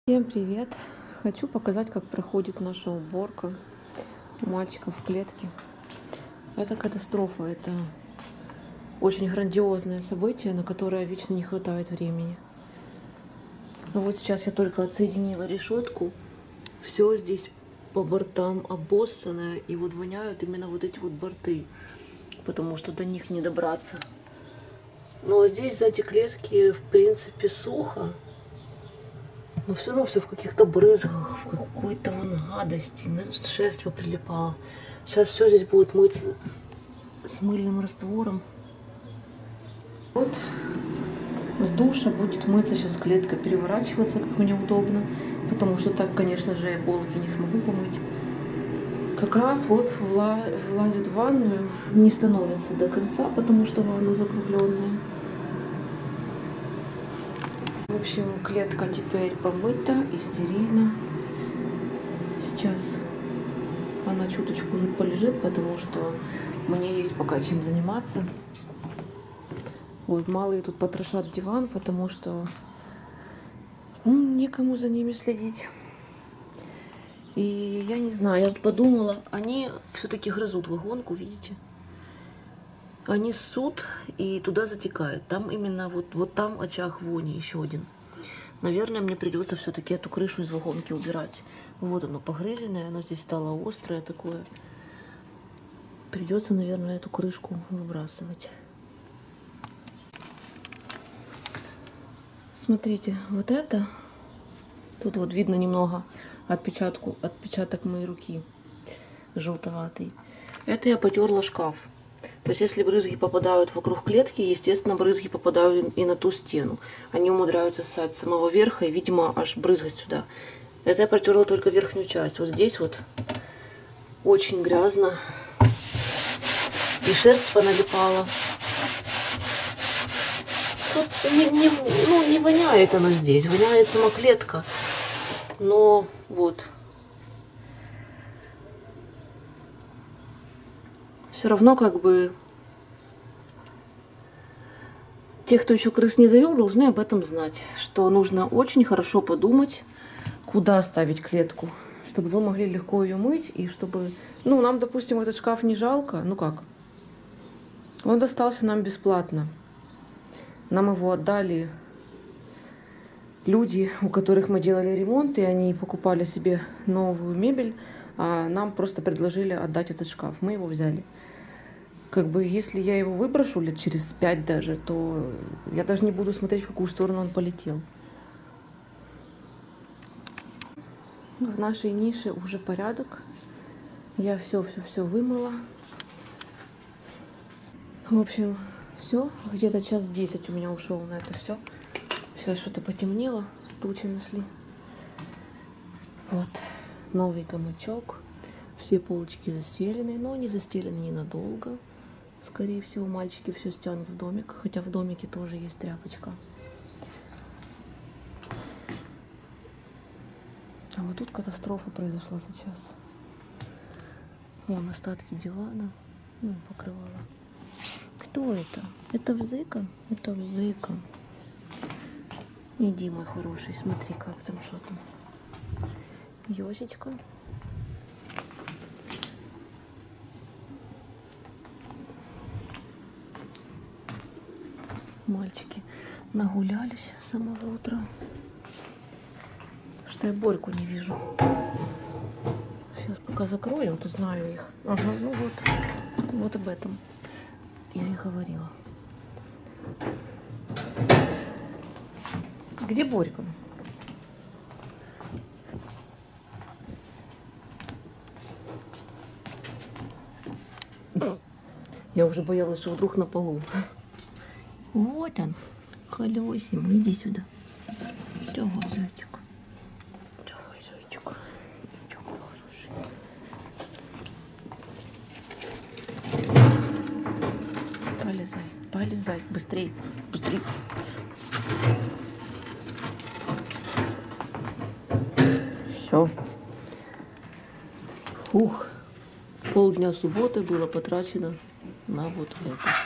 Всем привет! Хочу показать, как проходит наша уборка у мальчиков в клетке. Это катастрофа, это очень грандиозное событие, на которое вечно не хватает времени. Но вот сейчас я только отсоединила решетку, все здесь по бортам обоссанное, и вот воняют именно вот эти вот борты, потому что до них не добраться. Но здесь сзади клетки в принципе сухо. Но все равно все в каких-то брызгах, в какой-то гадости. Шерсть поприлипала. Сейчас все здесь будет мыться с мыльным раствором. Вот с душа будет мыться сейчас клетка, переворачиваться, как мне удобно. Потому что так, конечно же, я полки не смогу помыть. Как раз вот влазит в ванную, не становится до конца, потому что ванна закругленная. В общем, клетка теперь помыта и стерильна. Сейчас она чуточку полежит, потому что мне есть пока чем заниматься. Вот малые тут потрошат диван, потому что некому за ними следить. И я не знаю, я тут подумала, они все-таки грызут вагонку, видите? Они ссут и туда затекают. Там именно вот там очаг вони еще один. Наверное, мне придется все-таки эту крышу из вагонки убирать. Вот оно погрызенное, оно здесь стало острое такое. Придется, наверное, эту крышку выбрасывать. Смотрите, вот это. Тут вот видно немного отпечаток моей руки желтоватый. Это я потерла шкаф. То есть, если брызги попадают вокруг клетки, естественно, брызги попадают и на ту стену. Они умудряются ссать с самого верха и, видимо, аж брызгать сюда. Это я протерла только верхнюю часть. Вот здесь вот очень грязно. И шерсть поналипала. Тут не воняет оно здесь. Воняет сама клетка. Но вот. Все равно как бы те, кто еще крыс не завел, должны об этом знать, что нужно очень хорошо подумать, куда ставить клетку, чтобы вы могли легко ее мыть и чтобы, нам, допустим, этот шкаф не жалко, как, он достался нам бесплатно, нам его отдали люди, у которых мы делали ремонт, и они покупали себе новую мебель, а нам просто предложили отдать этот шкаф, мы его взяли. Как бы, если я его выброшу лет через 5 даже, то я даже не буду смотреть, в какую сторону он полетел. В нашей нише уже порядок. Я все вымыла. В общем, все. Где-то час 10 у меня ушел на это все. Сейчас что-то потемнело, тучи нашли. Вот, новый гамачок. Все полочки застелены, но не застелены ненадолго. Скорее всего, мальчики все стянут в домик, хотя в домике тоже есть тряпочка. А вот тут катастрофа произошла сейчас. Вон остатки дивана, покрывала. Кто это? Это Взыка? Это Взыка. Иди, мой хороший, смотри, как там, что там. Ёсечка. Мальчики нагулялись с самого утра. Что я Борьку не вижу. Сейчас пока закроем, то знаю их. Ага, вот об этом я и говорила. Где Борька? Я уже боялась, что вдруг на полу. Вот он, колесим, иди сюда. Давай, зайчик. Давай, зайчик. Ничего, мой хороший. Полезай, быстрей. Все. Фух. Полдня субботы было потрачено на вот это.